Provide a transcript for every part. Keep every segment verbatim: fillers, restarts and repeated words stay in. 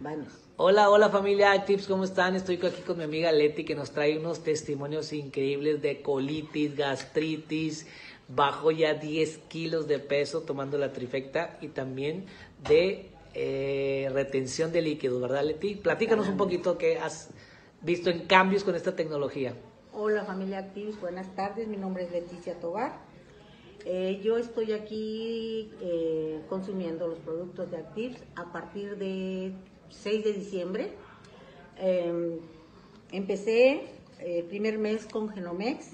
Vamos. Hola, hola familia Actives, ¿cómo están? Estoy aquí con mi amiga Leti que nos trae unos testimonios increíbles de colitis, gastritis, bajó ya diez kilos de peso tomando la trifecta y también de eh, retención de líquidos, ¿verdad Leti? Platícanos un poquito qué has visto en cambios con esta tecnología. Hola familia Actives, buenas tardes, mi nombre es Leticia Tobar. Eh, yo estoy aquí eh, consumiendo los productos de Actives a partir de seis de diciembre. Eh, empecé el eh, primer mes con Genomex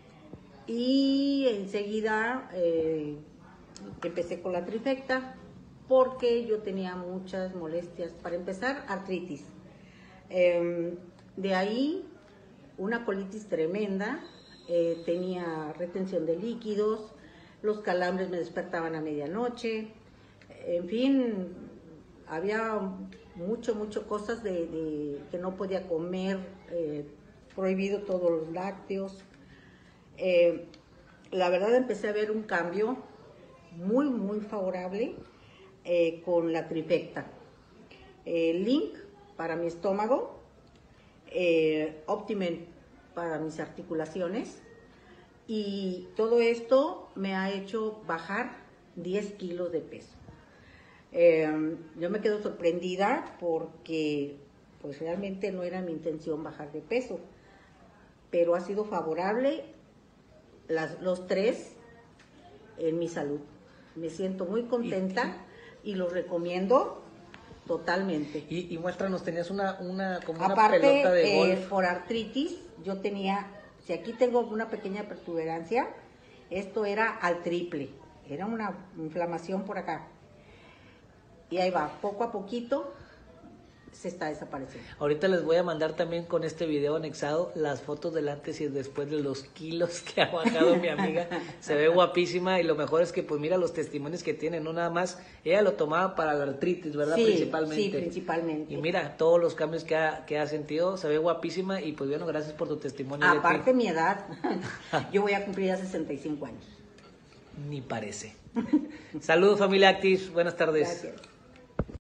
y enseguida eh, empecé con la trifecta porque yo tenía muchas molestias. Para empezar, artritis. Eh, de ahí una colitis tremenda, eh, tenía retención de líquidos, los calambres me despertaban a medianoche, en fin, había mucho, mucho cosas de, de que no podía comer, eh, prohibido todos los lácteos. Eh, la verdad empecé a ver un cambio muy, muy favorable eh, con la trifecta. Eh, Link para mi estómago, eh, Optimen para mis articulaciones, y todo esto me ha hecho bajar diez kilos de peso. Eh, yo me quedo sorprendida porque pues realmente no era mi intención bajar de peso, pero ha sido favorable las, los tres en mi salud. Me siento muy contenta y, y los recomiendo totalmente. Y, y muéstranos, tenías una, una, como Aparte, una pelota de golf. Eh, por artritis, yo tenía, si aquí tengo una pequeña protuberancia, esto era al triple, era una inflamación por acá. Y ahí va, poco a poquito se está desapareciendo. Ahorita les voy a mandar también con este video anexado las fotos del antes y después de los kilos que ha bajado mi amiga. Se ve guapísima y lo mejor es que pues mira los testimonios que tiene, no nada más, ella lo tomaba para la artritis, ¿verdad? Sí, principalmente. Sí, principalmente. Y mira, todos los cambios que ha, que ha sentido, se ve guapísima y pues bueno, gracias por tu testimonio. Aparte Leti. mi edad, yo voy a cumplir ya sesenta y cinco años. Ni parece. Saludos familia Actis, buenas tardes. Gracias.